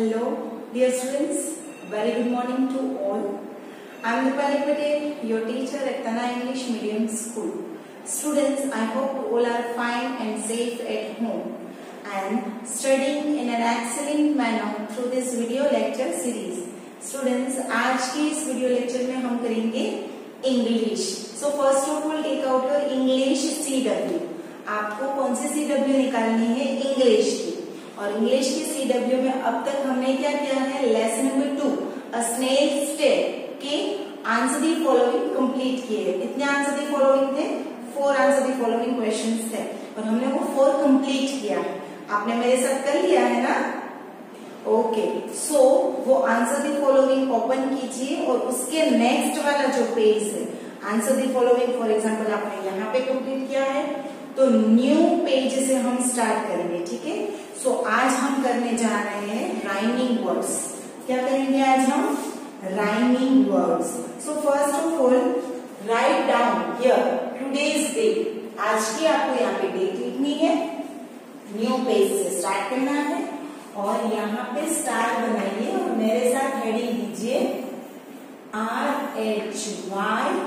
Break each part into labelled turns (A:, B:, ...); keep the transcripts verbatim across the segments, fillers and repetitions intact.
A: Hello, dear students. Very good morning to all. I am Dipali Patel, your teacher at Tana English Medium School. Students, I hope all are fine and safe at home and studying in an excellent manner through this video lecture series. Students, आज की इस video lecture में हम करेंगे English. So first of all, take out your English C W. आपको कौन सी C W निकालनी है? English की. और इंग्लिश की C W में अब तक हमने क्या किया है? Lesson number two, a snake step के आंसर दी फॉलोइंग कंप्लीट किए हैं. कितने आंसर दी फॉलोइंग थे? Four answer the following questions थे और हमने वो फोर कंप्लीट किया है. आपने मेरे साथ कर लिया है ना? ओके, सो वो आंसर दी फॉलोइंग ओपन कीजिए और उसके नेक्स्ट वाला जो पेज है answer the following, for example आपने यहाँ पे कंप्लीट किया है तो न्यू पेज से हम स्टार्ट करेंगे. ठीक है, सो so, आज हम करने जा रहे हैं राइमिंग वर्ड्स. क्या करेंगे आज हम? Rhyming words. So first of all write down here today's date. आज की आपको यहाँ पे डेट लिखनी है, न्यू पेज से स्टार्ट करना है और यहाँ पे स्टार बनाइए और मेरे साथ हेडिंग दीजिए R H Y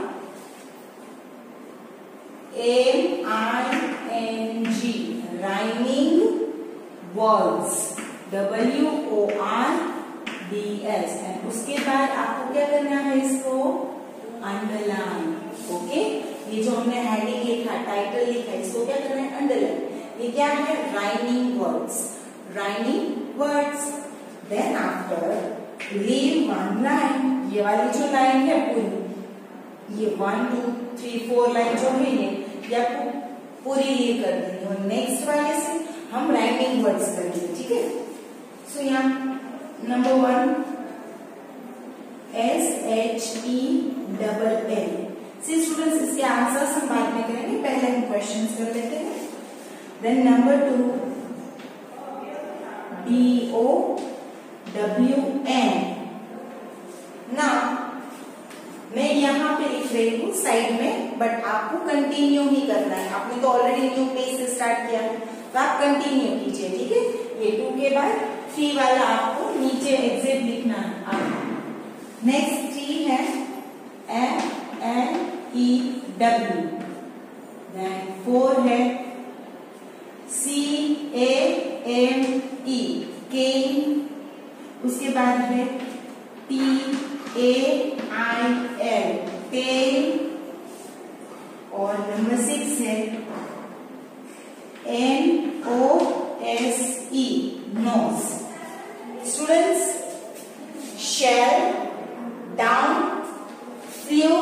A: M I N G rhyming words, W O R D S. And उसके बाद आपको क्या करना है? इसको अंडरलाइन. ओके, ये जो हमने हेडिंग लिखा, टाइटल लिखा, इसको क्या करना है? अंडरलाइन. ये क्या है? Rhyming words. Rhyming words. Then after leave one line. ये वाली जो लाइन है पूरी, ये one two three four line जो है ये ये आपको पूरी लीव कर देनी और नेक्स्ट वाले से हम राइमिंग वर्ड्स करेंगे. ठीक है, सो यहाँ number one S H E double L. See students, इसके आंसर्स हम बाद में करेंगे, पहले हम क्वेश्चंस कर लेते हैं. Then number two D O W N. ना मैं यहाँ पे लिख रही हूँ साइड में, बट आपको कंटिन्यू ही करना है. आपने तो ऑलरेडी न्यू पेज से स्टार्ट किया है तो आप कंटिन्यू कीजिए. ठीक है, ये टू के बाद थ्री वाला आपको नीचे एग्जिट लिखना है. आप नेक्स्ट थ्री है M N E W. Then four है C A M E came. उसके बाद है T A I L tail. और नंबर सिक्स है N O S E nose. Students, shell, down, flew,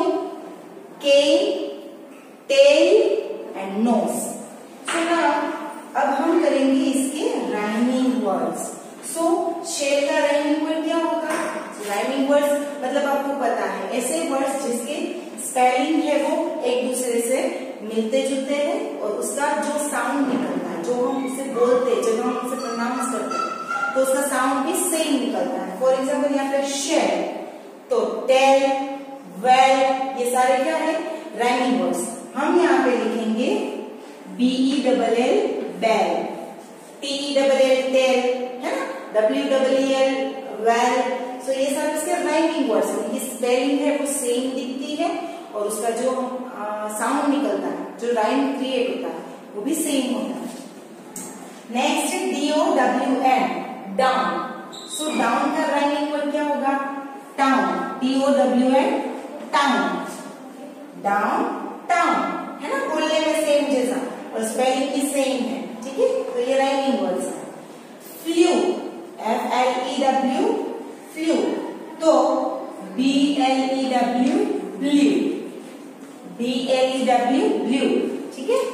A: came, tail and nose. So now अब हम करेंगे इसके राइमिंग वर्ड्स. सो शेल का राइमिंग वर्ड क्या होगा? राइमिंग वर्ड्स मतलब आपको पता है ऐसे वर्ड्स जिसके स्पेलिंग है वो एक दूसरे से मिलते जुलते हैं और उसका जो साउंड निकलता है, जो हम उसे बोलते हैं, जब हम उसे प्रोनाउंस करते हैं तो उसका साउंड भी सेम निकलता है. फॉर एग्जाम्पल यहाँ पे शेल तो टेल, वेल, ये सारे क्या है? Rhyming words. हम यहाँ पे लिखेंगे B E double L bell, T double L tell, है ना, W double L well. So ये सारे उसके राइमिंग वर्ड्स हैं. ये स्पेलिंग है वो सेम दिखती है और उसका जो साउंड निकलता है, जो राइम क्रिएट होता है वो भी सेम होता है. नेक्स्ट है D O W N down. So down का राइमिंग वर्ड क्या होगा? Town. D O W N town. Down town, है ना, बोलने में सेम जैसा और स्पेलिंग भी सेम है. ठीक है, तो ये राइमिंग वर्ड्स है. Flew F L E W flew तो B L E W blew, B L E W blew. ठीक है,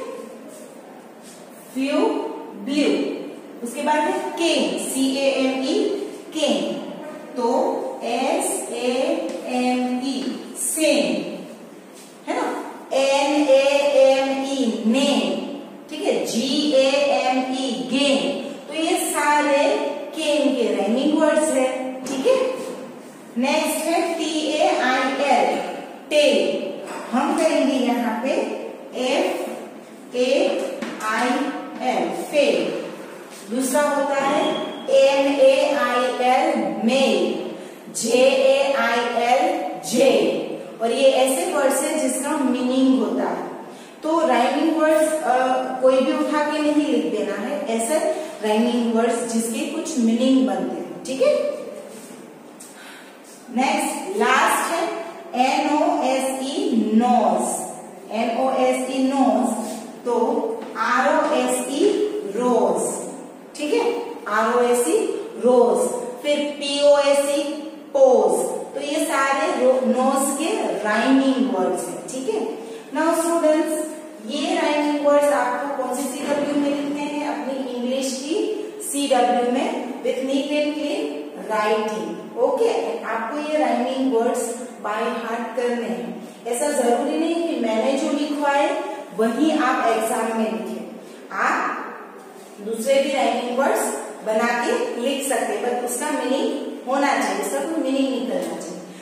A: फ्लू ब्लू. उसके बाद है केन, सी ए एम ई केन तो S A M E same, है ना. N A M E name. ठीक है, जी ए एम ई गेम. तो ये सारे केन के राइमिंग वर्ड्स है. ठीक है, नेक्स्ट है T A I L tail. हम करेंगे यहाँ पे F A I L fail. दूसरा होता है M A I L mail, J A I L jail, और ये ऐसे वर्ड्स है जिसका मीनिंग होता है। तो राइमिंग वर्ड्स कोई भी उठा के नहीं लिख देना है, ऐसे राइमिंग वर्ड्स जिसके कुछ मीनिंग बनते हैं, ठीक है। नेक्स्ट लास्ट है N O S E nose, N O S E nose, तो R O S E rose, ठीक है, R O S E rose, फिर P O S E pose, तो ये सारे नोज के राइमिंग वर्ड्स हैं, ठीक है। नाउ स्टूडेंट्स, ये राइमिंग वर्ड्स आपको कौन सी सी डब्ल्यू में लिखने हैं, अपनी इंग्लिश की सी डब्ल्यू में with neat and clean writing, okay. आपको ये राइमिंग वर्ड्स बाय हार्ट करने हैं। ऐसा जरूरी नहीं कि मैंने जो लिखवा है वही आप एग्जाम में लिखें, आप दूसरे भी राइमिंग वर्ड्स बना के लिख सकते हैं, बट उसका मीनिंग होना चाहिए, उसका कोई मीनिंग नहीं करना चाहिए।